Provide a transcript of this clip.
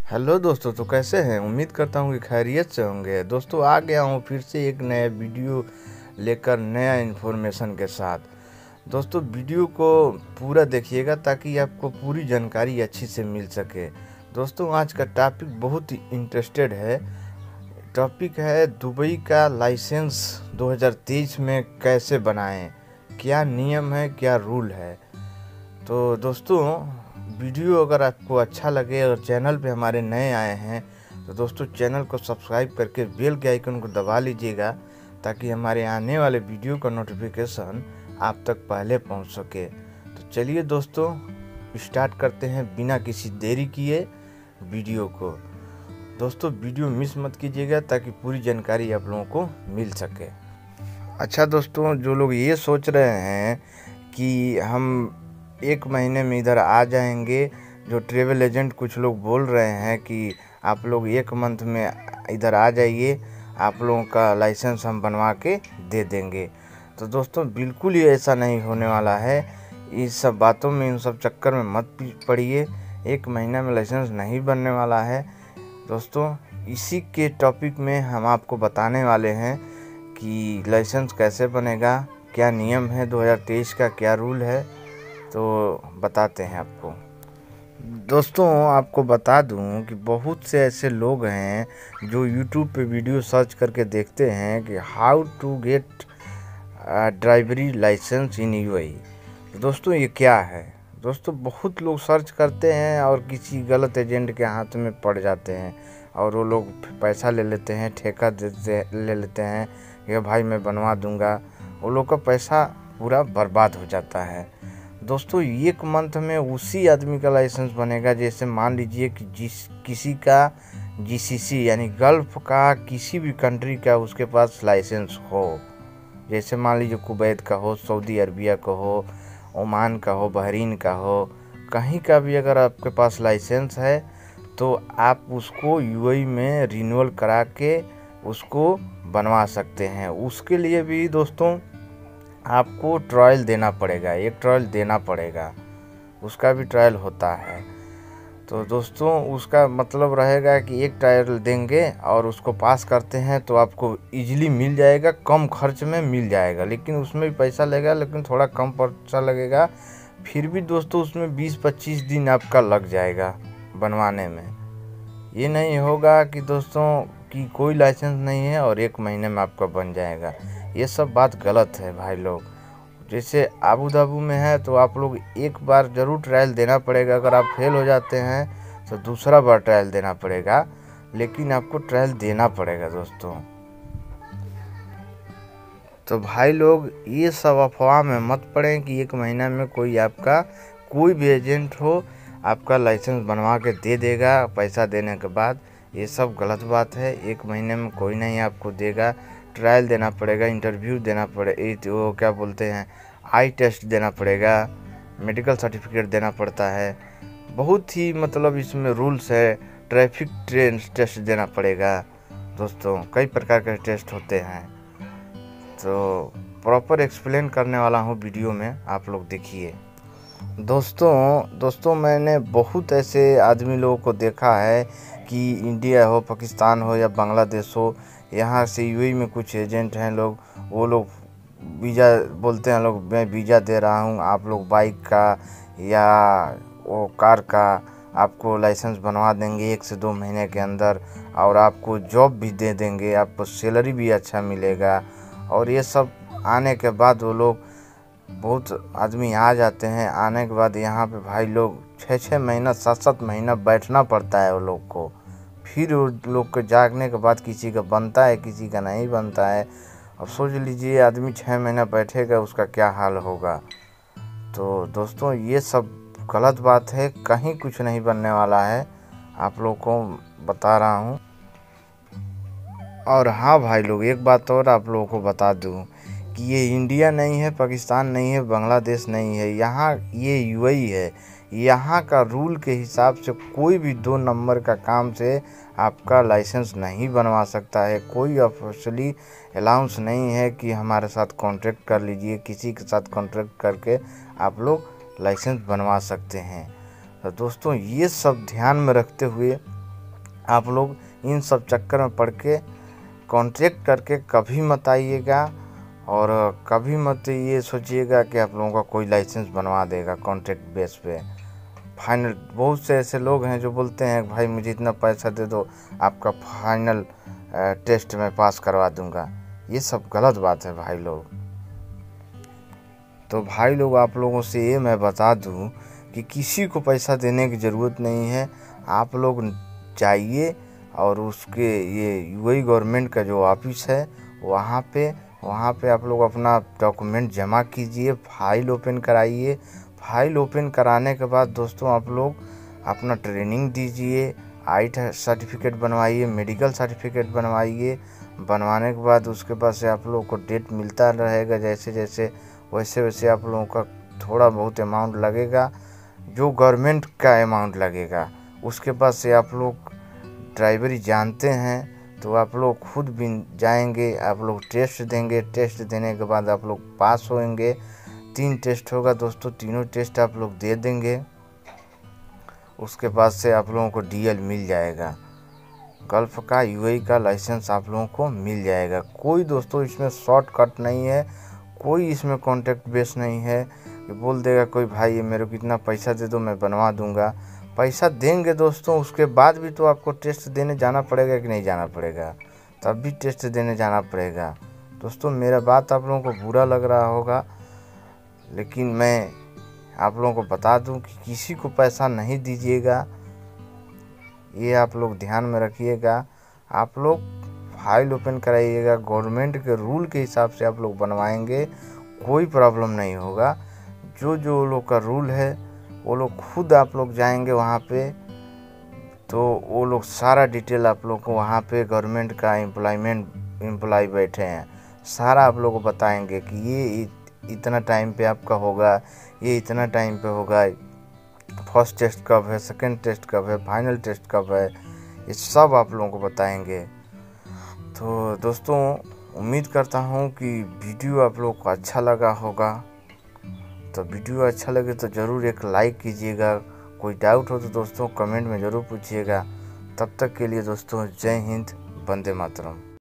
Hello दोस्तों, तो कैसे हैं। उम्मीद करता हूँ कि खैरियत से होंगे। दोस्तों आ गया हूँ फिर से एक नया वीडियो लेकर, नया इन्फॉर्मेशन के साथ। दोस्तों वीडियो को पूरा देखिएगा ताकि आपको पूरी जानकारी अच्छी से मिल सके। दोस्तों आज का टॉपिक बहुत ही इंटरेस्टेड है। टॉपिक है दुबई का लाइसेंस 2023 में कैसे बनाएं, क्या नियम है, क्या रूल है। तो दोस्तों वीडियो अगर आपको अच्छा लगे और चैनल पे हमारे नए आए हैं तो दोस्तों चैनल को सब्सक्राइब करके बेल के आइकन को दबा लीजिएगा ताकि हमारे आने वाले वीडियो का नोटिफिकेशन आप तक पहले पहुंच सके। तो चलिए दोस्तों स्टार्ट करते हैं बिना किसी देरी किए वीडियो को। दोस्तों वीडियो मिस मत कीजिएगा ताकि पूरी जानकारी आप लोगों को मिल सके। अच्छा दोस्तों, जो लोग ये सोच रहे हैं कि हम 1 महीने में इधर आ जाएंगे, जो ट्रैवल एजेंट कुछ लोग बोल रहे हैं कि आप लोग 1 मंथ में इधर आ जाइए, आप लोगों का लाइसेंस हम बनवा के दे देंगे। तो दोस्तों बिल्कुल ही ऐसा नहीं होने वाला है। इस सब बातों में, इन सब चक्कर में मत पड़िए। 1 महीना में लाइसेंस नहीं बनने वाला है। दोस्तों इसी के टॉपिक में हम आपको बताने वाले हैं कि लाइसेंस कैसे बनेगा, क्या नियम है 2023 का, क्या रूल है, तो बताते हैं आपको। दोस्तों आपको बता दूं कि बहुत से ऐसे लोग हैं जो YouTube पे वीडियो सर्च करके देखते हैं कि how to get driving licence in UAE. तो दोस्तों ये क्या है। दोस्तों बहुत लोग सर्च करते हैं और किसी गलत एजेंट के हाथ में पड़ जाते हैं और वो लोग पैसा ले लेते हैं, ठेका ले लेते हैं कि भाई मैं बनवा दूंगा। वो लोग का पैसा पूरा बर्बाद हो जाता है। दोस्तों 1 मंथ में उसी आदमी का लाइसेंस बनेगा जैसे मान लीजिए कि किसी का जीसीसी यानी गल्फ का किसी भी कंट्री का उसके पास लाइसेंस हो। जैसे मान लीजिए कुवैत का हो, सऊदी अरबिया का हो, ओमान का हो, बहरीन का हो, कहीं का भी अगर आपके पास लाइसेंस है तो आप उसको यूएई में रिन्यूअल करा के उसको बनवा सकते हैं। उसके लिए भी दोस्तों आपको ट्रायल देना पड़ेगा, एक ट्रायल देना पड़ेगा, उसका भी ट्रायल होता है। तो दोस्तों उसका मतलब रहेगा कि एक ट्रायल देंगे और उसको पास करते हैं तो आपको इजीली मिल जाएगा, कम खर्च में मिल जाएगा। लेकिन उसमें भी पैसा लगेगा, लेकिन थोड़ा कम पैसा लगेगा। फिर भी दोस्तों उसमें 20-25 दिन आपका लग जाएगा बनवाने में। ये नहीं होगा कि दोस्तों कि कोई लाइसेंस नहीं है और 1 महीने में आपका बन जाएगा। ये सब बात गलत है भाई लोग। जैसे आबू धाबी में है तो आप लोग एक बार ज़रूर ट्रायल देना पड़ेगा। अगर आप फेल हो जाते हैं तो दूसरा बार ट्रायल देना पड़ेगा, लेकिन आपको ट्रायल देना पड़ेगा दोस्तों। तो भाई लोग ये सब अफवाह में मत पड़ें कि 1 महीना में कोई आपका कोई भी एजेंट हो आपका लाइसेंस बनवा के दे देगा पैसा देने के बाद। ये सब गलत बात है। 1 महीने में कोई नहीं आपको देगा। ट्रायल देना पड़ेगा, इंटरव्यू देना पड़ेगा, वो क्या बोलते हैं, आई टेस्ट देना पड़ेगा, मेडिकल सर्टिफिकेट देना पड़ता है। बहुत ही मतलब इसमें रूल्स है। ट्रैफिक टेस्ट देना पड़ेगा दोस्तों, कई प्रकार के टेस्ट होते हैं। तो प्रॉपर एक्सप्लेन करने वाला हूँ वीडियो में, आप लोग देखिए। दोस्तों मैंने बहुत ऐसे आदमी लोगों को देखा है कि इंडिया हो, पाकिस्तान हो या बांग्लादेश हो, यहाँ से यूएई में कुछ एजेंट हैं लोग, वो लोग वीज़ा बोलते हैं, लोग मैं वीज़ा दे रहा हूँ, आप लोग बाइक का या वो कार का आपको लाइसेंस बनवा देंगे 1 से 2 महीने के अंदर, और आपको जॉब भी दे देंगे, आपको सैलरी भी अच्छा मिलेगा। और ये सब आने के बाद वो लोग, बहुत आदमी आ जाते हैं, आने के बाद यहाँ पे भाई लोग 6-6 महीना 7-7 महीना बैठना पड़ता है वो लोग को। फिर वो लोग को जागने के बाद किसी का बनता है, किसी का नहीं बनता है। अब सोच लीजिए आदमी 6 महीना बैठेगा उसका क्या हाल होगा। तो दोस्तों ये सब गलत बात है, कहीं कुछ नहीं बनने वाला है, आप लोग को बता रहा हूँ। और हाँ भाई लोग एक बात और आप लोगों को बता दूँ कि ये इंडिया नहीं है, पाकिस्तान नहीं है, बांग्लादेश नहीं है, यहाँ ये यूएई है। यहाँ का रूल के हिसाब से कोई भी 2 नंबर का काम से आपका लाइसेंस नहीं बनवा सकता है। कोई ऑफिशियली अलाउंस नहीं है कि हमारे साथ कॉन्ट्रैक्ट कर लीजिए, किसी के साथ कॉन्ट्रैक्ट करके आप लोग लाइसेंस बनवा सकते हैं। तो दोस्तों ये सब ध्यान में रखते हुए आप लोग इन सब चक्कर में पड़ के कॉन्ट्रैक्ट करके कभी मत आइएगा, और कभी मत ये सोचिएगा कि आप लोगों का कोई लाइसेंस बनवा देगा कॉन्ट्रैक्ट बेस पे। फाइनल बहुत से ऐसे लोग हैं जो बोलते हैं भाई मुझे इतना पैसा दे दो, आपका फाइनल टेस्ट में पास करवा दूंगा। ये सब गलत बात है भाई लोग। तो भाई लोग आप लोगों से ये मैं बता दूं कि किसी को पैसा देने की ज़रूरत नहीं है। आप लोग जाइए और उसके ये यूएई गवर्नमेंट का जो ऑफिस है वहाँ पे आप लोग अपना डॉक्यूमेंट जमा कीजिए, फाइल ओपन कराइए। फाइल ओपन कराने के बाद दोस्तों आप लोग अपना ट्रेनिंग दीजिए, आईट सर्टिफिकेट बनवाइए, मेडिकल सर्टिफिकेट बनवाइए। बनवाने के बाद उसके बाद से आप लोगों को डेट मिलता रहेगा, जैसे जैसे वैसे वैसे आप लोगों का थोड़ा बहुत अमाउंट लगेगा, जो गवर्नमेंट का अमाउंट लगेगा। उसके बाद से आप लोग ड्राइवरी जानते हैं तो आप लोग खुद भी जाएंगे, आप लोग टेस्ट देंगे। टेस्ट देने के बाद आप लोग पास होंगे। 3 टेस्ट होगा दोस्तों, तीनों टेस्ट आप लोग दे देंगे। उसके बाद से आप लोगों को डीएल मिल जाएगा, गल्फ का यूएई का लाइसेंस आप लोगों को मिल जाएगा। कोई दोस्तों इसमें शॉर्टकट नहीं है, कोई इसमें कॉन्टैक्ट बेस नहीं है कि बोल देगा कोई भाई ये मेरे को इतना पैसा दे दो मैं बनवा दूंगा। पैसा देंगे दोस्तों, उसके बाद भी तो आपको टेस्ट देने जाना पड़ेगा कि नहीं जाना पड़ेगा, तब भी टेस्ट देने जाना पड़ेगा। दोस्तों मेरा बात आप लोगों को बुरा लग रहा होगा, लेकिन मैं आप लोगों को बता दूं कि किसी को पैसा नहीं दीजिएगा, ये आप लोग ध्यान में रखिएगा। आप लोग फाइल ओपन कराइएगा, गवर्नमेंट के रूल के हिसाब से आप लोग बनवाएंगे, कोई प्रॉब्लम नहीं होगा। जो लोग का रूल है वो लोग खुद आप लोग जाएंगे वहाँ पे, तो वो लोग सारा डिटेल आप लोग को वहाँ पे गवर्नमेंट का एम्प्लॉय बैठे हैं, सारा आप लोग को बताएंगे कि ये इतना टाइम पे आपका होगा, ये इतना टाइम पे होगा, फर्स्ट टेस्ट कब है, सेकंड टेस्ट कब है, फाइनल टेस्ट कब है, ये सब आप लोगों को बताएंगे। तो दोस्तों उम्मीद करता हूँ कि वीडियो आप लोग को अच्छा लगा होगा। तो वीडियो अच्छा लगे तो ज़रूर एक लाइक कीजिएगा। कोई डाउट हो तो दोस्तों कमेंट में ज़रूर पूछिएगा। तब तक के लिए दोस्तों जय हिंद, वंदे मातरम।